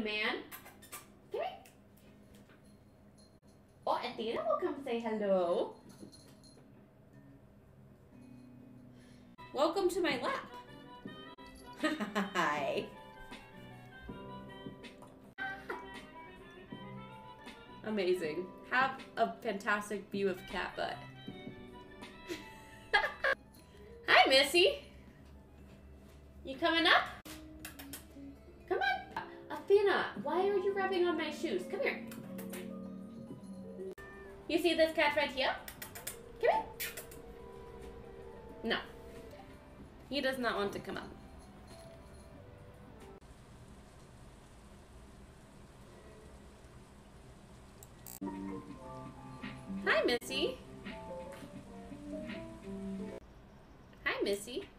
man. Come here. Oh, Athena will come say hello. Welcome to my lap. Hi. Amazing. Have a fantastic view of cat butt. Hi, Missy. You coming up? Come on. Athena, why are you rubbing on my shoes? Come here. You see this cat right here? Come here. No. He does not want to come up. Hi, Missy. Hi, Missy.